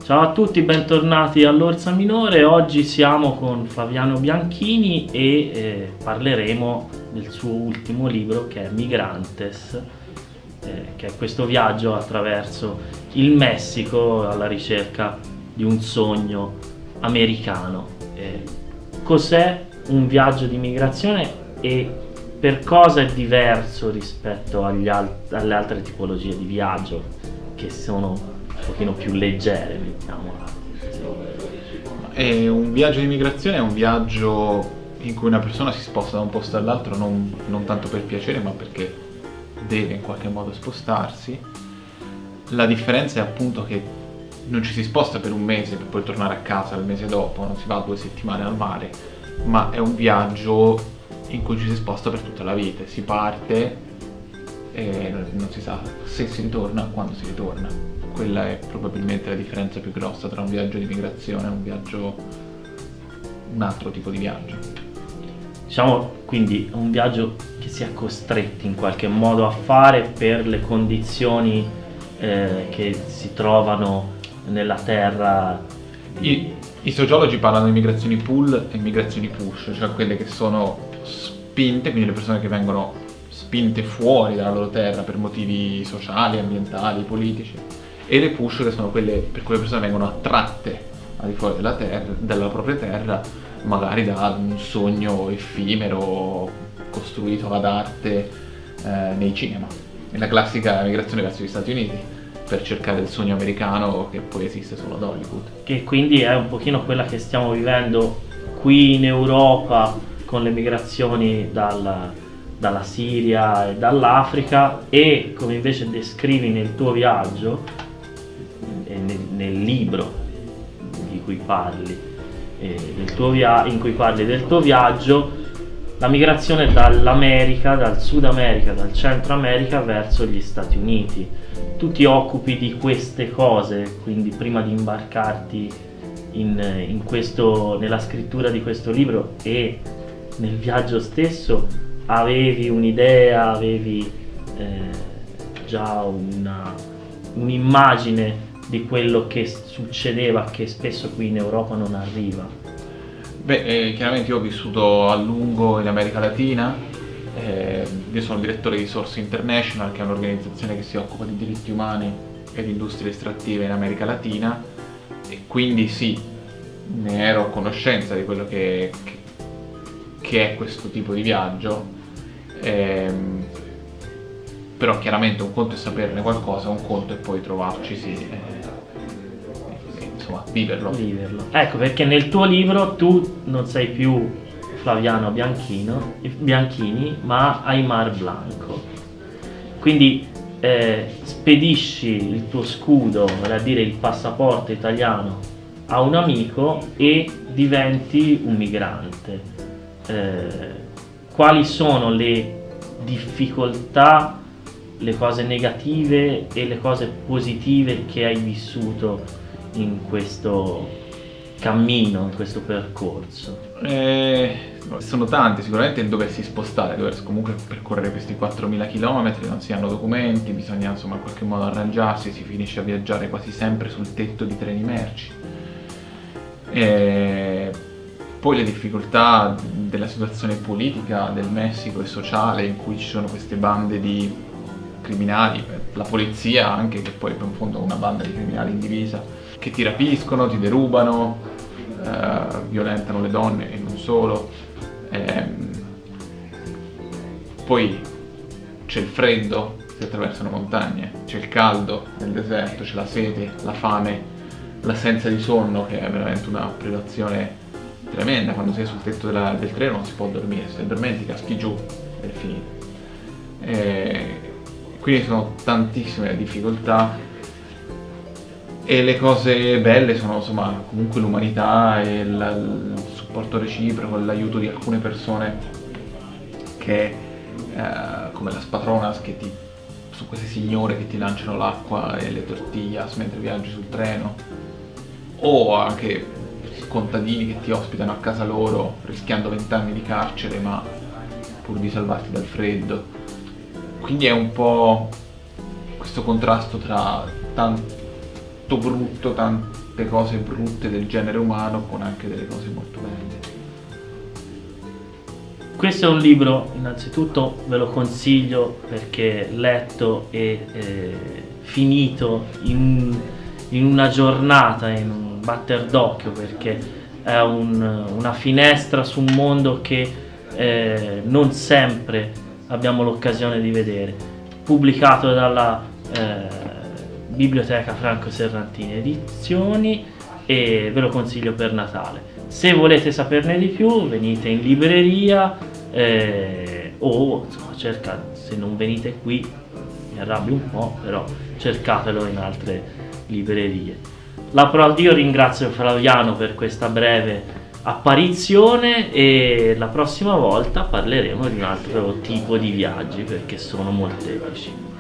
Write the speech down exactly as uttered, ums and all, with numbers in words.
Ciao a tutti, bentornati all'Orsa Minore. Oggi siamo con Flaviano Bianchini e eh, parleremo del suo ultimo libro, che è Migrantes, eh, che è questo viaggio attraverso il Messico alla ricerca di un sogno americano. Eh, cos'è un viaggio di migrazione e per cosa è diverso rispetto agli alt- alle altre tipologie di viaggio, che sono un pochino più leggere, mettiamola. E un viaggio di migrazione è un viaggio in cui una persona si sposta da un posto all'altro non, non tanto per piacere, ma perché deve in qualche modo spostarsi. La differenza è appunto che non ci si sposta per un mese per poi tornare a casa il mese dopo, non si va due settimane al mare, ma è un viaggio in cui ci si sposta per tutta la vita. Si parte e non si sa se si ritorna, quando si ritorna. Quella è probabilmente la differenza più grossa tra un viaggio di migrazione e un viaggio, un altro tipo di viaggio. Diciamo quindi un viaggio che si è costretti in qualche modo a fare per le condizioni eh, che si trovano nella terra. I, I sociologi parlano di migrazioni pull e migrazioni push, cioè quelle che sono spinte, quindi le persone che vengono spinte fuori dalla loro terra per motivi sociali, ambientali, politici, e le push, che sono quelle per cui le persone vengono attratte al di fuori della, terra, della propria terra, magari da un sogno effimero costruito ad arte eh, nei cinema. È la classica migrazione verso gli Stati Uniti per cercare il sogno americano che poi esiste solo ad Hollywood. Che quindi è un pochino quella che stiamo vivendo qui in Europa con le migrazioni dal, dalla Siria e dall'Africa, e come invece descrivi nel tuo viaggio, nel, nel libro di cui parli, eh, del tuo via- in cui parli del tuo viaggio, la migrazione dall'America, dal Sud America, dal Centro America verso gli Stati Uniti. Tu ti occupi di queste cose, quindi prima di imbarcarti in, in questo, nella scrittura di questo libro e nel viaggio stesso, avevi un'idea, avevi eh, già una, un'immagine di quello che succedeva, che spesso qui in Europa non arriva? Beh, eh, chiaramente io ho vissuto a lungo in America Latina, eh, io sono direttore di Source International, che è un'organizzazione che si occupa di diritti umani e di industrie estrattive in America Latina, e quindi sì, ne ero a conoscenza di quello che, che, che è questo tipo di viaggio, ehm, però chiaramente un conto è saperne qualcosa, un conto è poi trovarci, sì, eh, insomma, viverlo. Viverlo. Ecco, perché nel tuo libro tu non sei più Flaviano Bianchino, Bianchini, ma Aymar Blanco. Quindi eh, spedisci il tuo scudo, vale a dire il passaporto italiano, a un amico e diventi un migrante. Eh, quali sono le difficoltà, le cose negative e le cose positive che hai vissuto in questo cammino, in questo percorso? Eh, sono tanti, sicuramente il doversi spostare, dover comunque percorrere questi quattromila chilometri, non si hanno documenti, bisogna insomma in qualche modo arrangiarsi, si finisce a viaggiare quasi sempre sul tetto di treni merci. Eh, poi le difficoltà della situazione politica del Messico e sociale, in cui ci sono queste bande di criminali, la polizia anche, che poi in fondo è una banda di criminali in divisa, che ti rapiscono, ti derubano, eh, violentano le donne e non solo. Ehm, poi c'è il freddo, si attraversano montagne, c'è il caldo nel deserto, c'è la sete, la fame, l'assenza di sonno, che è veramente una privazione tremenda. Quando sei sul tetto della, del treno non si può dormire, se addormenti caschi giù ed è finito. E quindi sono tantissime le difficoltà, e le cose belle sono insomma comunque l'umanità e il, il supporto reciproco, l'aiuto di alcune persone che eh, come las patronas, che ti, sono queste signore che ti lanciano l'acqua e le tortillas mentre viaggi sul treno, o anche contadini che ti ospitano a casa loro rischiando vent'anni di carcere ma pur di salvarti dal freddo. Quindi è un po' questo contrasto tra tanto brutto, tan le cose brutte del genere umano con anche delle cose molto belle. Questo è un libro, innanzitutto ve lo consiglio perché letto e eh, finito in, in una giornata, in un batter d'occhio, perché è un, una finestra su un mondo che eh, non sempre abbiamo l'occasione di vedere. Pubblicato dalla eh, Biblioteca Franco Serrantini Edizioni, e ve lo consiglio per Natale. Se volete saperne di più venite in libreria eh, o insomma, cercate, se non venite qui mi arrabbio un po', però cercatelo in altre librerie. La pro- io ringrazio Flaviano per questa breve apparizione e la prossima volta parleremo di un altro tipo di viaggi perché sono molteplici.